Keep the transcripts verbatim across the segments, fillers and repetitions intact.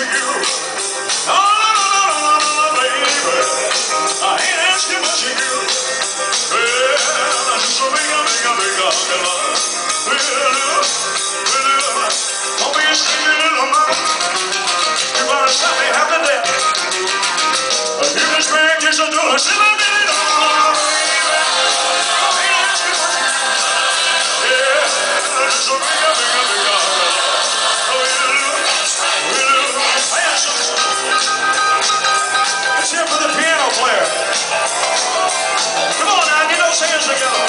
you. No, no, no, no, no, no, baby. I ain't asking what you do. Well, I just a big, big, big, big love. Well, well, don't be a stingy little mama. You're gonna stop me half to death. You just make this a door. She let me know. I ain't asking what you do. Yeah, I just a big, big, big love. Let's hear for the piano player. Come on now, get those hands together.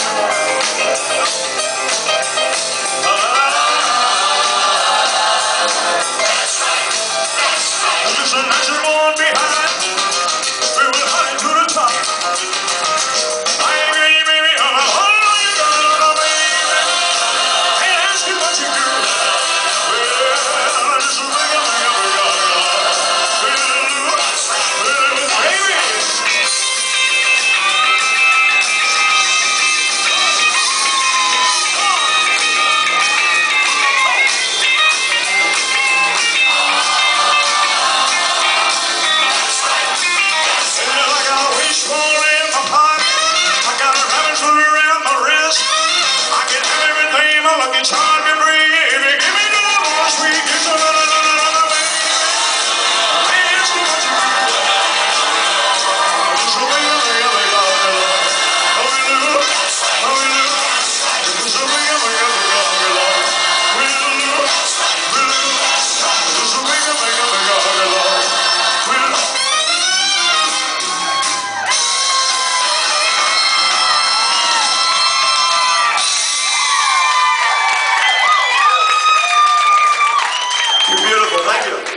There's a natural one behind. We will hide to the top. I ain't ready, baby. I'm a whole you got, baby. Ain't ask you what you do. Well, I just a big, big, big love. Lucky charm can bring it. Give me the more sweet kiss. I ain't asking what you do. Just a big, big, big love. Oh, we do. Oh, we do. Just a big, big, big love. We do. We do. Just a big, big, big love. We do. You're beautiful. Thank you.